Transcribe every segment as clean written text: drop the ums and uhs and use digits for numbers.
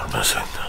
Ermessenda.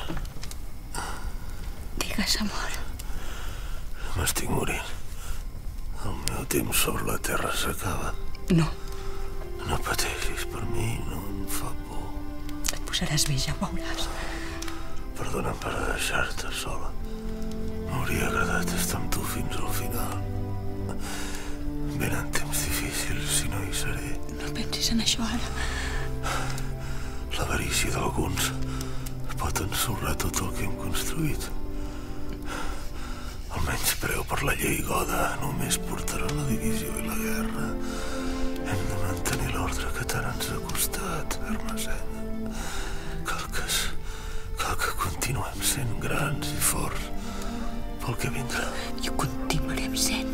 Digues, amor. M'estic morint. El meu temps sobre la terra s'acaba. No. No pateixis per mi, no em fa por. Et posaràs bé, ja ho veuràs. Perdona'm per deixar-te sola. M'hauria agradat estar amb tu fins al final. Venen temps difícils, si no hi seré. No pensis en això ara. L'avarícia d'alguns pot ensorrar tot el que hem construït. El menyspreu per la llei goda només portarà la divisió i la guerra. Hem de mantenir l'ordre que tant ens ha costat, Ermessenda. Cal que continuem sent grans i forts pel que vindrà. I ho continuarem sent.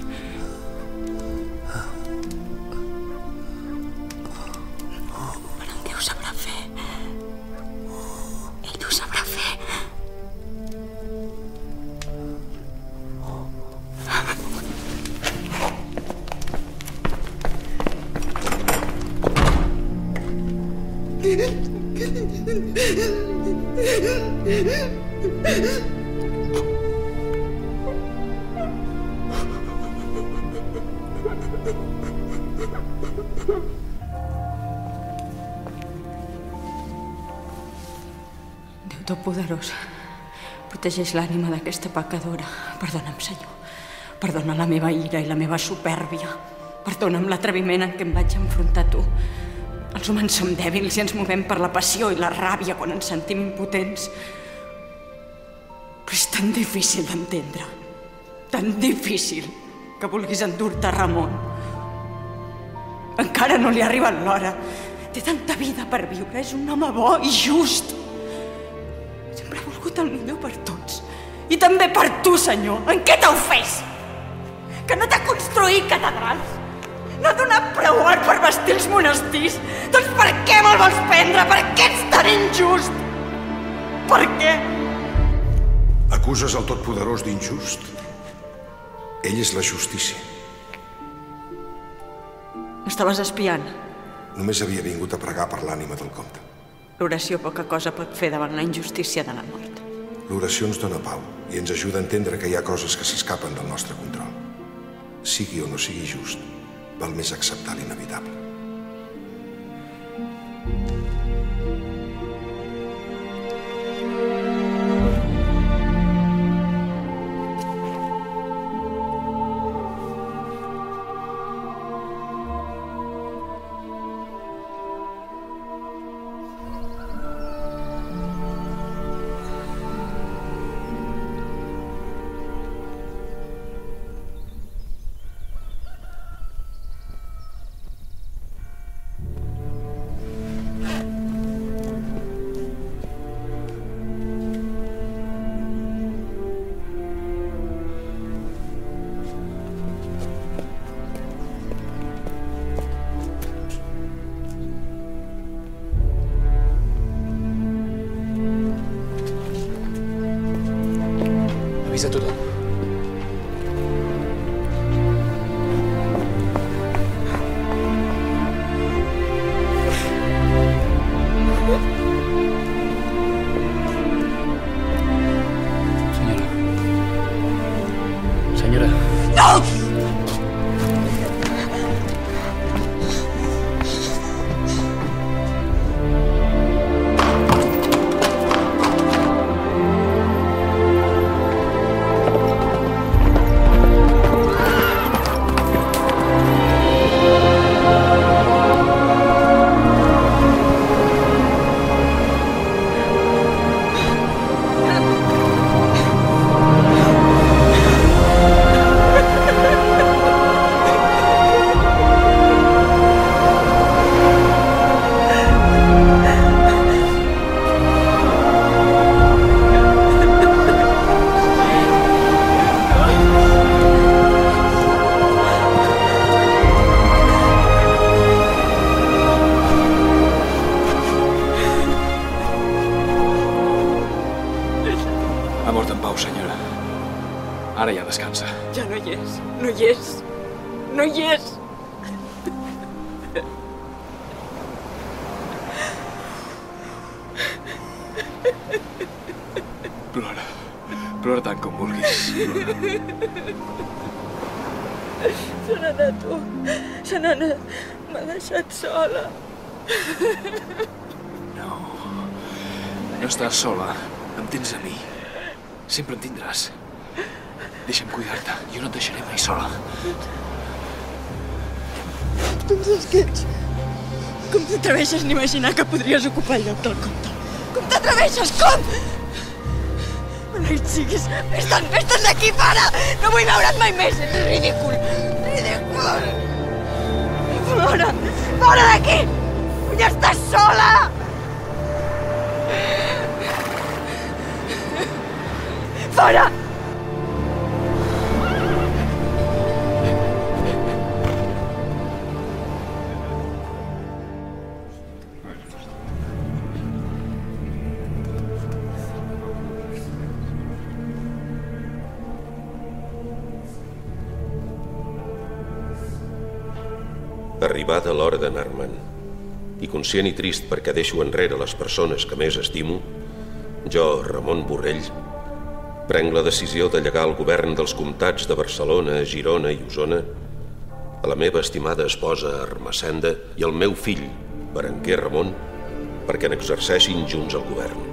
Però en Déu sabrà fer. Ell ho sabrà fer. Déu Totpoderós, protegeix l'ànima d'aquesta pecadora. Perdona'm, Senyor. Perdona la meva ira i la meva supèrbia. Perdona'm l'atreviment en què em vaig enfrontar a tu. Els humans som dèbils i ens movem per la passió i la ràbia quan ens sentim impotents. Però és tan difícil d'entendre, tan difícil, que vulguis endur-te a Ramon. Encara no li ha arribat l'hora. Té tanta vida per viure, és un home bo i just. Sempre ha volgut el millor per tots. I també per tu, Senyor. En què t'ha ofès? Que no t'ha construït catedrals? No ha donat prou or per vestir els monestirs? Doncs per què me'l vols prendre? Per què ets tan injust? Per què? Acuses el Totpoderós d'injust? Ell és la justícia. M'estaves espiant. Només havia vingut a pregar per l'ànima del comte. L'oració poca cosa pot fer davant la injustícia de la mort. L'oració ens dona pau i ens ajuda a entendre que hi ha coses que s'escapen del nostre control. Sigui o no sigui just, val més acceptar l'inevitable. Avisa a tothom. Senyora. No! Ha mort en pau, senyora. Ara ja descansa. Ja no hi és, no hi és, no hi és. Plora tant com vulguis. Se n'ha anat, tu. Se n'ha anat. M'ha deixat sola. No. No estàs sola. Em tens a mi. Sempre em tindràs. Deixa'm cuidar-te. Jo no et deixaré mai sola. Doncs és que ets... Com t'atreveixes a imaginar que podries ocupar el lloc del comte? Com t'atreveixes? Com? Maleït siguis. Vés-te'n d'aquí, fora! No vull veure't mai més. Ets ridícul. Ridícul. Fora! Fora d'aquí! Ja estàs sola! Fora! Arribada l'hora d'anar-me'n, i conscient i trist perquè deixo enrere les persones que més estimo, jo, Ramon Borrell, prenc la decisió de llegar el govern dels comtats de Barcelona, Girona i Osona a la meva estimada esposa Ermessenda i al meu fill, Berenguer Ramon, perquè n'exerceixin junts el govern.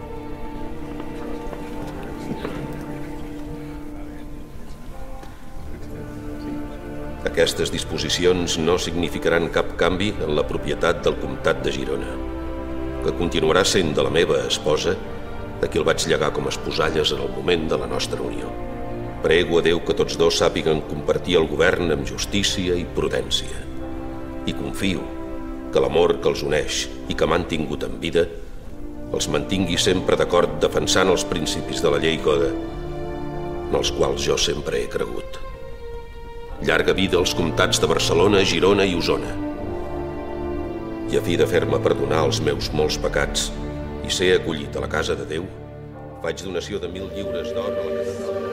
Aquestes disposicions no significaran cap canvi en la propietat del comtat de Girona, que continuarà sent de la meva esposa, a qui el vaig llegar com a esposalles en el moment de la nostra unió. Prego a Déu que tots dos sàpiguen compartir el govern amb justícia i prudència. I confio que l'amor que els uneix i que m'han tingut en vida els mantingui sempre d'acord defensant els principis de la llei Goda, en els quals jo sempre he cregut. Llarga vida als comtats de Barcelona, Girona i Osona. I a fi de fer-me perdonar els meus molts pecats i ser acollit a la casa de Déu, faig donació de 1.000 lliures d'or a la catedral.